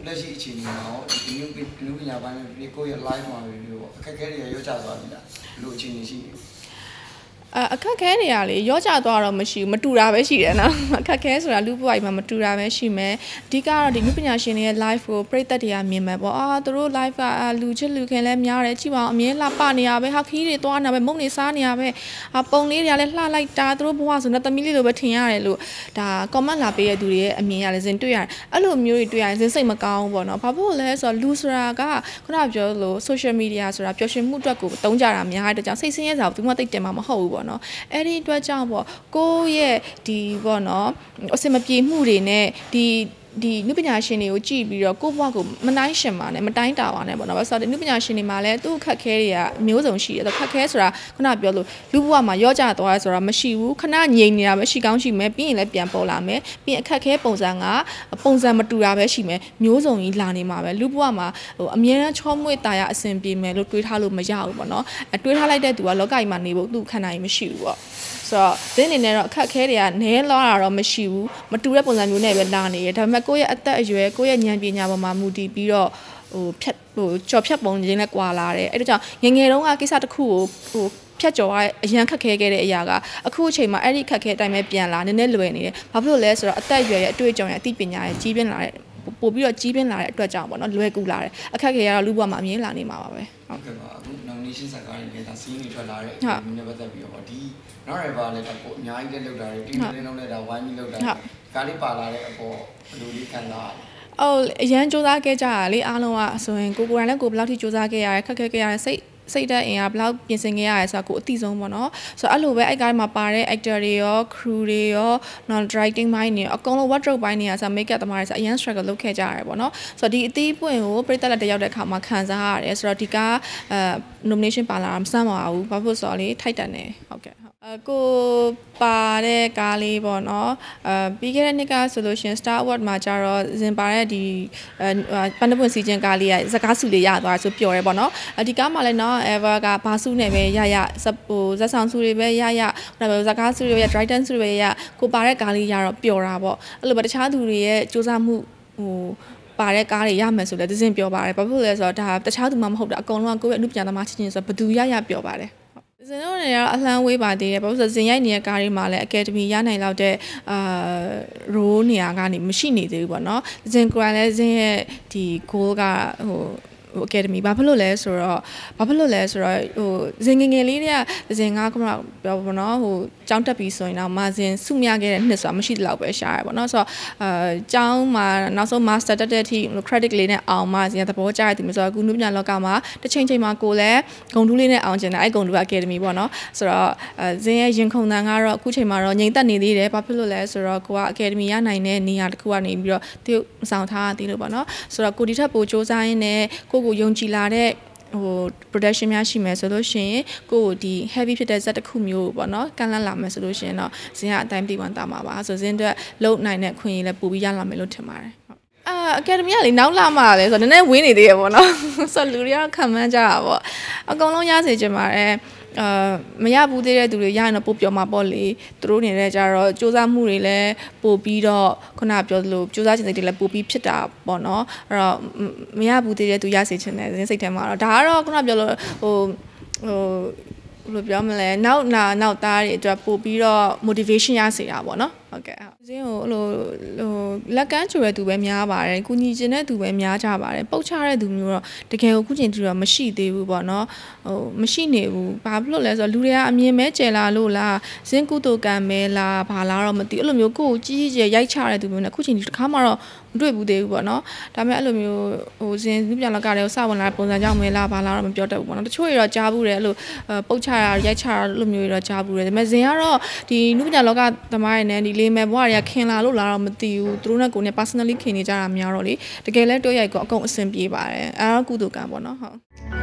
လက်ရှိအခြေအနေမှာရောဒီလူပညာပိုင်းနဲ့ကိုယ့်ရဲ့ live မှာမျိုးပေါ့အခက်အခဲတွေရောကြသွားပြီလားလူအခြေအနေရှိအခက်ခဲနေရလေရောကြသွားတော့မရှိဘူးမတူတာပဲရှိတယ်နော်အခက်ခဲဆိုတာလူ့ဘဝမှာမတူတာပဲရှိမယ်အဓိကတော့ဒီလူပညာရှင်တွေရဲ့ live ကိုပြည်သက်တွေကမြင်မယ်ပေါ့သူတို့ live ကလူချစ်လူခင်လဲများတယ်ကြည့်ပါအောင်အမြဲလှပနေရပဲဟာခီးတွေသွားနေပဲမုံနေစားနေရပဲပုံလေးတွေကလည်းလှလိုက်တာသူတို့ဘဝဆိုတော့သမီးလေးလိုပဲထင်ရတယ်လို့ဒါ comment လာပေးတဲ့သူတွေရဲ့အမြင်ရလဲစဉ်တွေ့ရတယ်အဲ့လိုမျိုးတွေတွေ့ရရင်စိတ်မကောင်းဘူးပေါ့နော်ဘာဖြစ်လို့လဲဆိုတော့လူဆိုတာကခုနပြောလို့ social media ဆိုတာပျော်ရွှင်မှုအတွက်ကိုတုံးကြတာများတဲ့ကြောင့်စိတ်ဆင်းရဲစာကိုသူမှသိတယ်မှာမဟုတ်ဘူးပေါ့နော်အဲ့ဒီအတွက်ကြောင့်ပေါ့ကိုယ့်ရဲ့ဒီပေါ့နော်အစင်မပြေမှုတွေနဲ့ဒီနုပညာရှင်တွေကိုကြည့်ပြီးတော့ကိုယ့်ဘဝကိုမနိုင်ရှင်ပါနဲ့မတိုင်းတာပါနဲ့ပေါ့နော်ဆိုတော့နုပညာရှင်တွေမှာလည်းသူ့ခက်ခဲတွေကမျိုးစုံရှိတယ်ခက်ခဲဆိုတာခုနပြောလို့လူဘဝမှာရောကြသွားရဲဆိုတာမရှိဘူးခဏငြိမ်နေတာပဲရှိကောင်းရှိမယ်ပြီးရင်လည်းပြန်ပေါ်လာမယ်ပြီးရင်အခက်ခဲပုံစံကပုံစံမတူတာပဲရှိမယ်မျိုးစုံကြီးလာနေမှာပဲလူဘဝမှာအမြဲတမ်းချောမွေ့တာရအဆင်ပြေမယ်လို့တွေးထားလို့မရဘူးပေါ့နော်တွေးထားလိုက်တဲ့သူကလောကကြီးမှာနေဖို့သူ့ခန္ဓာကြီးမရှိဘူးပေါ့ဆိုတော့ဒီအနေနဲ့တော့အခက်ခဲတွေကနဲလာတာတော့မရှိဘူးမတူတဲ့ပုံစံမျိုးနဲ့ပဲလာနေရဒါပေမဲ့ကိုယ့်ရဲ့အသက်အရွယ်ကိုယ့်ရဲ့ဉာဏ်ပညာပေါ်မှာမူတည်ပြီးတော့ကြော်ဖြတ်ပုံချင်းနဲ့ကွာလာတယ်အဲ့ဒါကြောင့်ငယ်တုန်းကကိစ္စတစ်ခုကိုဖြတ်ကျော်ရအရန်ခက်ခဲခဲ့တဲ့အရာကအခုအချိန်မှာအဲ့ဒီခက်ခဲအတိုင်းပဲပြန်လာနည်းနည်းလွယ်နေတယ်ဘာဖြစ်လို့လဲဆိုတော့အသက်အရွယ်ရဲ့အတွေ့အကြုံရဲ့အသိပညာရဲ့ကြီးပြင်းလာတဲ့ပို့ပြီးတော့ကြီးပြင်းလာတဲ့အတွက်ကြောင့်ပေါ့နော်လွယ်ကူလာတယ်အခက်ခဲကတော့လူ့ဘဝမှာအမြင်လာနေမှာပါပဲဟုတ်ကဲ့ပါအခု nomination စကားတွေလည်းဒါစီးနေထွက်လာတဲ့ဒီနေ့ပတ်သက်ပြီးတော့ဒီနောက်ရပါလဲကိုအများကြီးလည်းလောက်တာတွေတင်းတင်းလုံးနဲ့ဒါဝိုင်းပြီးလောက်တာကားလေးပါလာတဲ့အပေါ်ဘယ်လိုလေးခံစားရလဲအရန်စူးစမ်းခဲ့ကြရလေအားလုံးကဆိုရင်ကိုယ်တိုင်လည်းကိုဘယ်လောက်ထိစူးစမ်းခဲ့ရရဲခက်ခဲခဲ့ရရဲစိတ်တဲ့အင်အားဘယ်လောက်ပြင်ဆင်ခဲ့ရရဲဆိုတာကိုအသိဆုံးပေါ့နော်ဆိုတော့အဲ့လိုပဲအဲ့ကားမှာပါတဲ့ actor တွေရော crew တွေရော non directing ပိုင်းတွေအကုန်လုံး wardrobe ပိုင်းတွေကဆို make up သမားတွေဆိုအရန် struggle လုပ်ခဲ့ကြရတယ်ပေါ့နော်ဆိုတော့ဒီအသီးပွင့်ကိုပြည်သက်လက်တရောက်တဲ့အခါမှာခံစားရတယ်ဆိုတော့ဒီကားnomination ပါလာတာမဆန်းပါဘူးဘာဖြစ်ဆိုတော့လေထိုက်တန်တယ်ဟုတ်ကဲ့ကိုပါတဲ့ကားလေးပေါ့နော်ပြီးခဲ့တဲ့နှစ်ကဆိုလို့ရှင် Star Award မှာကျတော့ဇင်ပါတဲ့ဒီပန်းတပွင့်စီခြင်းကားလေးကစကားစုလေးရသွားဆိုပျော်ရဲပေါ့နော်ဒီကားမှာလည်းနော် Ever ကဘာစုနဲ့ပဲရဇက်ဆောင်စုတွေပဲရစကားစုတွေရ Driton စုတွေရကိုပါတဲ့ကားလေးရတော့ပျော်တာပေါ့အဲ့လိုပဲတခြားသူတွေရဲ့စူးစမ်းမှုပါတဲ့ကားတွေရမယ်ဆိုလဲသစဉ်ပြောပါတယ်ဘာဖြစ်လို့လဲဆိုတော့ဒါတခြားသူမှမဟုတ်တာအကုန်လုံးကကိုယ့်ရဲ့အမှုပညာသမားချင်းချင်းဆိုဘယ်သူရပြောပါတယ်ဇင်တို့နေရအလှမ်းဝေးပါသေးတယ်ဘာလို့ဆိုဇင်ရိုက်နေတဲ့ကားတွေမှာလည်း Academy ရနိုင်လောက်တဲ့role နေရာကနေမရှိနေသေးဘူးပေါ့နော်ဇင်ကိုယ်လည်းဇင်ရဲ့ဒီ goal ကacademy ဘာဖြစ်လို့လဲဆိုတော့ဇင်ငယ်လေးတွေကဇင်ကခုနပြောပါတော့ကျောင်းတက်ပြီးဆိုရင်တော့မာဇင်စုမြခဲ့တဲ့နှစ်ဆိုတာမရှိတော့ပဲရှားရပေါ့နော်ဆိုတော့ကျောင်းမှာနောက်ဆုံး master တက်တဲ့အထိ credit လေးနဲ့အောင်မှဇင်ကသဘောကျတယ်ဒီမျိုးဆိုတော့အခုနုပညာလောကမှာတစ်ချိန်ချိန်မှာကိုလည်းဂုံတူးလေးနဲ့အောင်ကျင်တယ်အဲ့ဂုံတူး academy ပေါ့နော်ဆိုတော့ဇင်ရဲ့ရင်ခုန်တန်ကတော့အခုချိန်မှာတော့ငြိမ်သက်နေသေးတယ်ဘာဖြစ်လို့လဲဆိုတော့ကိုက academy ရနိုင်တဲ့နေရာတစ်ခုကနေပြီးတော့သူဆောင်ထားသေးလို့ပေါ့နော်ဆိုတော့ကိုဒီထက်ပိုစူးစမ်းရင်းနဲ့ကိုယုံကြည်လာတဲ့production များရှိမယ်ဆိုလို့ရှိရင်ကိုဒီ heavy ဖြစ်တဲ့ဇက်တစ်ခုမျိုးပေါ့နော်ကန်လန့်လာမယ်ဆိုလို့ရှိရင်တော့ဇင်ကအတိုင်းပြေးဝင်တာမှာပါဆိုဇင်အတွက်လုံနိုင်တဲ့ခွင့်ရလည်းပို့ပြီးရလာမယ်လို့ထင်ပါတယ်academy ကလေနောက်လာမှလည်းဆိုတော့နည်းနည်းဝင်းနေသေးရပေါ့နော်ဆိုတော့လူတွေကတော့ခံမှန်းကြတာပေါ့အကုန်လုံးရစေချင်ပါတယ်မရဘူးသေးတဲ့သူတွေရရင်တော့ပို့ပြောမှာပေါ့လေသူတို့နေတဲ့ကြတော့စူးစမ်းမှုတွေလည်းပို့ပြီးတော့ခုနပြောသလိုစူးစမ်းခြင်းစိတ်တွေလည်းပို့ပြီးဖြစ်တာပေါ့နော်အဲ့တော့မရဘူးသေးတဲ့သူရစေချင်တယ်စိတ်ထဲမှာတော့ဒါကတော့ခုနပြောလို့ဘယ်လိုပြောမလဲနောက်သားတွေအတွက်ပို့ပြီးတော့ motivation ရစေတာပေါ့နော်ဟုတ်ကဲ့ဇင်းကိုလက်ကမ်းချူတဲ့သူပဲများပါတယ်ကုညီကျင်တဲ့သူပဲများကြပါတယ်ပုတ်ချတဲ့သူမျိုးတော့တကယ်ကိုခုချိန်ထိတော့မရှိသေးဘူးပေါ့နော်မရှိနေဘူးဘာဖြစ်လို့လဲဆိုတော့လူတွေကအမြင်မဲကျယ်လာလို့လားဇင်းကုတုကံမဲလားဘာလားတော့မသိအဲ့လိုမျိုးကိုယ်ကြီးကြီးရိုက်ချတဲ့သူမျိုးနဲ့ခုချိန်ထိတစ်ခါမှတော့မတွေ့ဘူးသေးဘူးပေါ့နော်ဒါပေမဲ့အဲ့လိုမျိုးဇင်းလူပြန်လောက်ကလည်းစဝင်လာတဲ့ပုံစံကြောင့်မဲလားဘာလားတော့မပြောတတ်ဘူးပေါ့နော်တချို့တွေတော့ကြားဘူးတယ်အဲ့လိုပုတ်ချတာရိုက်ချတာအဲ့လိုမျိုးတွေတော့ကြားဘူးတယ်ဒါပေမဲ့ဇင်းကတော့ဒီလူပြန်လောကသမားတွေနဲ့ဒီလေးမဲ့ဘွားတွေကခင်လာလို့လားတော့မသိဘူးသူတို့နဲ့ကိုယ်နဲ့ personally ခင်နေကြတာများတော့လေတကယ်လဲတွေ့ရိုက်ကောအကုန်အဆင်ပြေပါတယ်အဲ့တော့ကုတုကံပေါ့နော်ဟုတ်